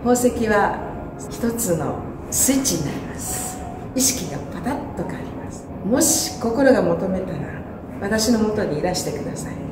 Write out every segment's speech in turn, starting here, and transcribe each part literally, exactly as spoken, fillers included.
宝石は一つのスイッチになります。意識がパタッと変わります。もし心が求めたら私のもとにいらしてください。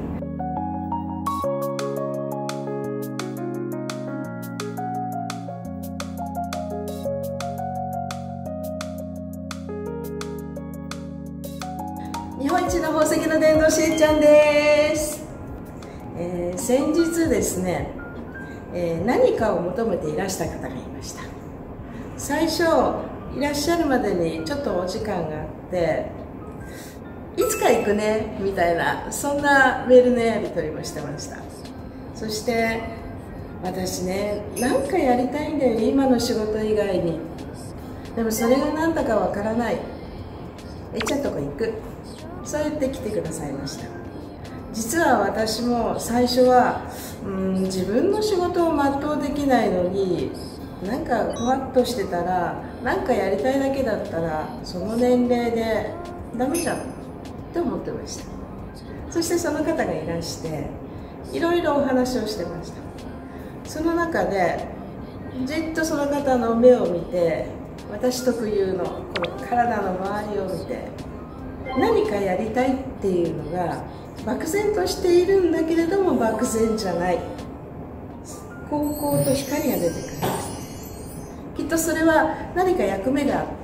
日本一の宝石の伝道師えっちゃんです、えー、先日ですね、えー、何かを求めていらした方がいました。最初いらっしゃるまでにちょっとお時間があっていつか行くねみたいな、そんなメールのやり取りもしてました。そして私ね、何かやりたいんだよ、今の仕事以外に。でもそれが何だかわからない、えっちゃんとこ行く、そう言って来てくださいました。実は私も最初はうん自分の仕事を全うできないのに、なんかふわっとしてたら、なんかやりたいだけだったらその年齢でダメじゃんって思ってました。そしてその方がいらしていろいろお話をしてました。その中でじっとその方の目を見て、私特有のこの体の周りを見て、何かやりたいっていうのが漠然としているんだけれども漠然じゃない、こうこうと光が出てくるんです。きっとそれは何か役目があって、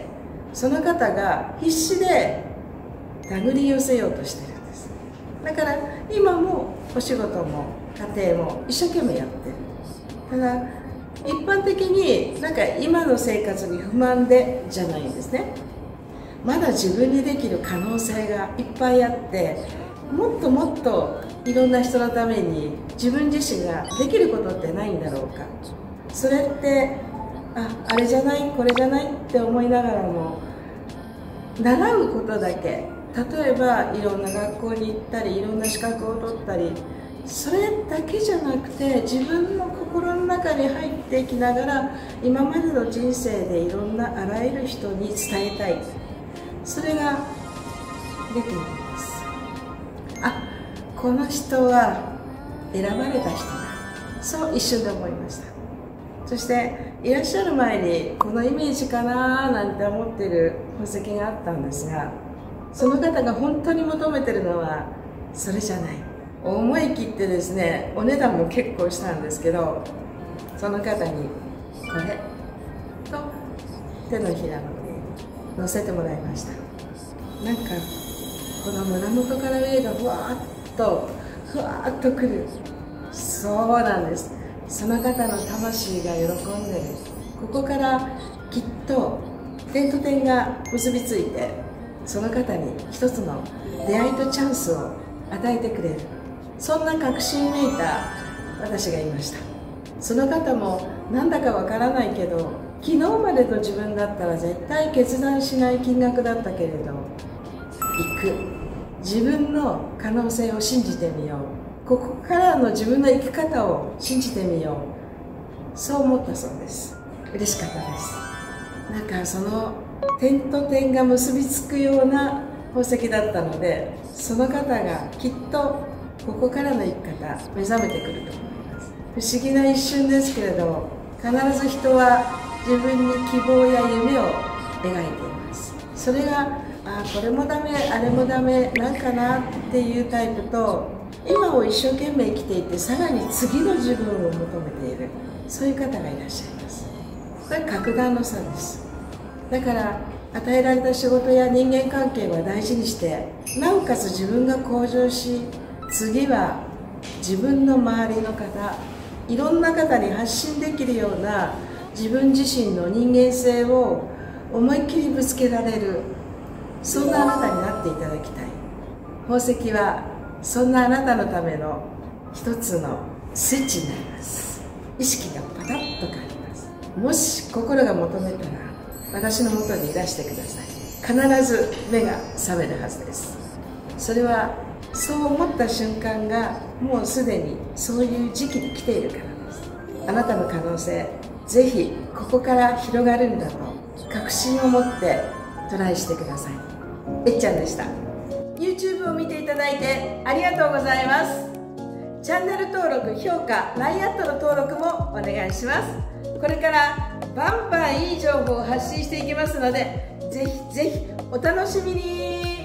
その方が必死で手繰り寄せようとしてるんです。だから今もお仕事も家庭も一生懸命やってる。ただ一般的になんか今の生活に不満でじゃないんですね。まだ自分にできる可能性がいっぱいあって、もっともっといろんな人のために自分自身ができることってないんだろうか。それってあ、あれじゃないこれじゃないって思いながらも、習うことだけ、例えばいろんな学校に行ったりいろんな資格を取ったり、それだけじゃなくて自分の心の中に入っていきながら、今までの人生でいろんなあらゆる人に伝えたい、それが出ています。あ、この人は選ばれた人だ、そう一瞬で思いました。そしていらっしゃる前にこのイメージかななんて思っている宝石があったんですが、その方が本当に求めてるのはそれじゃない。思い切ってですね、お値段も結構したんですけど、その方にこれと手のひらの上に乗せてもらいました。なんかこの胸元から上がふわーっとふわーっとくる。そうなんです。その方の魂が喜んでる。ここからきっと点と点が結びついて、その方に一つの出会いとチャンスを与えてくれる、そんな確信めいた私がいました。その方もなんだかわからないけど、昨日までの自分だったら絶対決断しない金額だったけれど、行く、自分の可能性を信じてみよう、ここからの自分の生き方を信じてみよう、そう思ったそうです。嬉しかったです。なんかその点と点が結びつくような宝石だったので、その方がきっとここからの生き方目覚めてくると思います。不思議な一瞬ですけれど、必ず人は自分に希望や夢を描いています。それがあこれもダメあれもダメなんかなっていうタイプと、今を一生懸命生きていてさらに次の自分を求めている、そういう方がいらっしゃいます。これ格段の差です。だから与えられた仕事や人間関係は大事にして、なおかつ自分が向上し、次は自分の周りの方、いろんな方に発信できるような自分自身の人間性を思いっきりぶつけられる、そんなあなたになっていただきたい。宝石はそんなあなたのための一つのスイッチになります。意識がパタッと変わります。もし心が求めたら私のもとにいらしてください。必ず目が覚めるはずです。それはそう思った瞬間がもうすでにそういう時期に来ているからです。あなたの可能性、ぜひここから広がるんだと確信を持ってトライしてください。えっちゃんでした。 ユーチューブ を見ていただいてありがとうございます。チチャンネル登録、評価、ライン アットの登録もお願いします。これからバンバンいい情報を発信していきますので、ぜひぜひお楽しみに。